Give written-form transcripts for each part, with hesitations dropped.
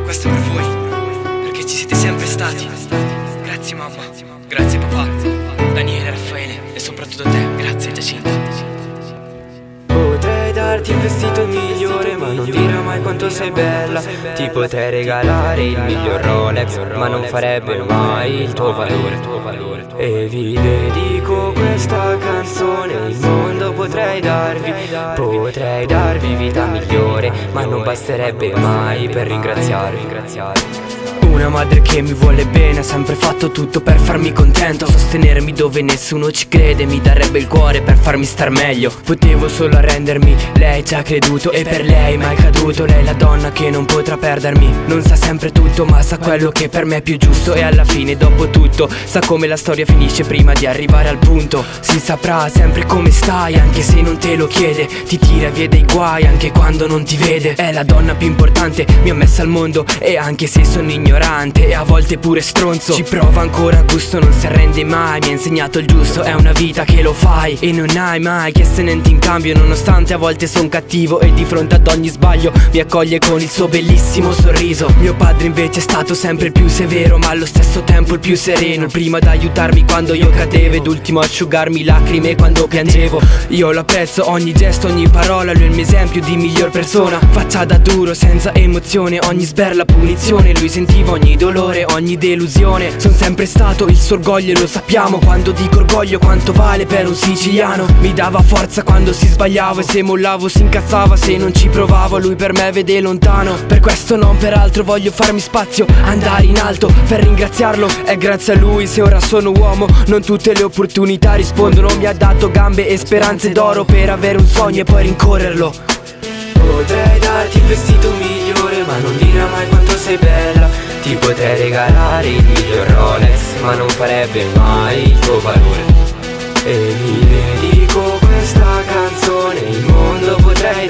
questo è per voi, perché ci siete sempre stati. Grazie mamma, grazie papà, Daniele, Raffaele e soprattutto te. Grazie Giacinto. Potrei darti il vestito migliore, ma non dirò mai quanto sei bella. Ti potrei regalare il miglior Rolex, ma non farebbe mai il tuo valore. E vi dedico questa canzone, il mondo potrei darvi vita migliore, ma non basterebbe mai per ringraziarvi. Una madre che mi vuole bene, ha sempre fatto tutto per farmi contento, sostenermi dove nessuno ci crede, mi darebbe il cuore per farmi star meglio. Potevo solo arrendermi, lei ci ha creduto e per lei mai caduto. Lei è la donna che non potrà perdermi, non sa sempre tutto ma sa quello che per me è più giusto. E alla fine dopo tutto sa come la storia finisce prima di arrivare al punto. Si saprà sempre come stai anche se non te lo chiede, ti tira via dei guai anche quando non ti vede. È la donna più importante, mi ha messa al mondo e anche se sono ignorante e a volte pure stronzo, ci prova ancora a gusto, non si arrende mai, mi ha insegnato il giusto. È una vita che lo fai e non hai mai chiesto niente in cambio, nonostante a volte son cattivo e di fronte ad ogni sbaglio mi accoglie con il suo bellissimo sorriso. Mio padre invece è stato sempre il più severo ma allo stesso tempo il più sereno, il primo ad aiutarmi quando io cadevo ed ultimo a asciugarmi lacrime quando piangevo. Io lo apprezzo ogni gesto, ogni parola, lui è il mio esempio di miglior persona. Faccia da duro senza emozione, ogni sberla punizione, lui sentiva ogni dolore, ogni delusione. Son sempre stato il suo orgoglio e lo sappiamo. Quando dico orgoglio quanto vale per un siciliano. Mi dava forza quando si sbagliavo e se mollavo si incazzava se non ci provavo. Lui per me vede lontano, per questo non per altro voglio farmi spazio, andare in alto per ringraziarlo. È grazie a lui se ora sono uomo, non tutte le opportunità rispondono. Mi ha dato gambe e speranze d'oro per avere un sogno e poi rincorrerlo. Potrei darti il vestito migliore, ma non dirà mai quanto sei bella. Ti potrei regalare il miglior Rolex, ma non farebbe mai il tuo valore. E vi dedico questa canzone, il mondo potrei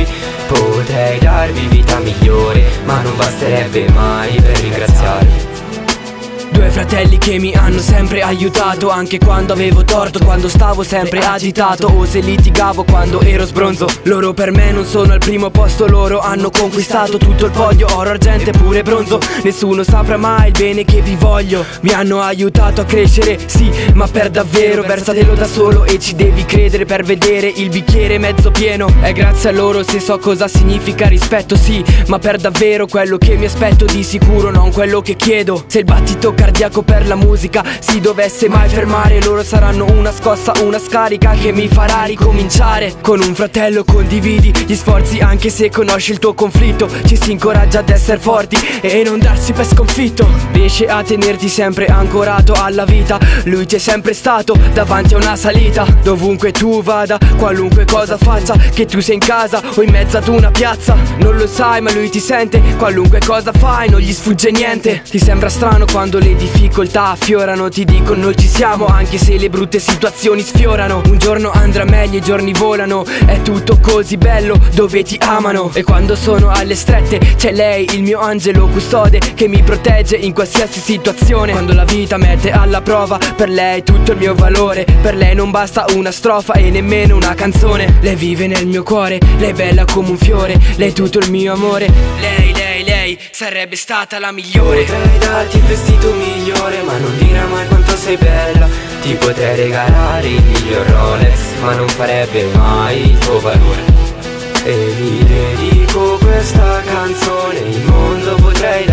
darvi vita migliore, ma non basterebbe mai per ringraziarvi. Due fratelli che mi hanno sempre aiutato, anche quando avevo torto, quando stavo sempre agitato o se litigavo quando ero sbronzo. Loro per me non sono al primo posto, loro hanno conquistato tutto il podio, oro, argento e pure bronzo. Nessuno saprà mai il bene che vi voglio, mi hanno aiutato a crescere, sì, ma per davvero. Versatelo da solo e ci devi credere per vedere il bicchiere mezzo pieno. È grazie a loro se so cosa significa rispetto, sì, ma per davvero quello che mi aspetto di sicuro, non quello che chiedo. Se il battito cardiaco per la musica si dovesse mai fermare, loro saranno una scossa, una scarica che mi farà ricominciare. Con un fratello condividi gli sforzi anche se conosci il tuo conflitto, ci si incoraggia ad essere forti e non darsi per sconfitto. Riesce a tenerti sempre ancorato alla vita, lui c'è sempre stato davanti a una salita. Dovunque tu vada, qualunque cosa faccia, che tu sei in casa o in mezzo ad una piazza, non lo sai ma lui ti sente, qualunque cosa fai non gli sfugge niente. Ti sembra strano quando le difficoltà affiorano, ti dico noi ci siamo anche se le brutte situazioni sfiorano. Un giorno andrà meglio, i giorni volano, è tutto così bello dove ti amano. E quando sono alle strette c'è lei, il mio angelo custode, che mi protegge in qualsiasi situazione. Quando la vita mette alla prova, per lei tutto il mio valore. Per lei non basta una strofa e nemmeno una canzone. Lei vive nel mio cuore, lei è bella come un fiore, lei è tutto il mio amore. Lei sarebbe stata la migliore. Potrei darti il vestito migliore, ma non dirà mai quanto sei bella. Ti potrei regalare il miglior Rolex, ma non farebbe mai il tuo valore. E vi dedico questa canzone, il mondo potrei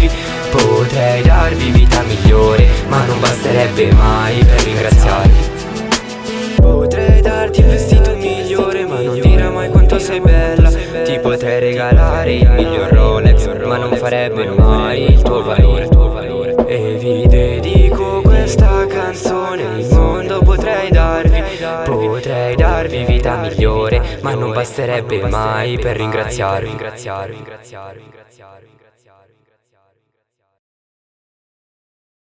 darvi vita migliore, ma non basterebbe mai per ringraziarvi. Potrei darti il vestito migliore, ma non dirà mai quanto sei bella. Ti potrei regalare il miglior Rolex, ma non farebbe mai il tuo valore. E vi dedico questa canzone, il mondo potrei darvi vita migliore, ma non basterebbe mai per ringraziarvi.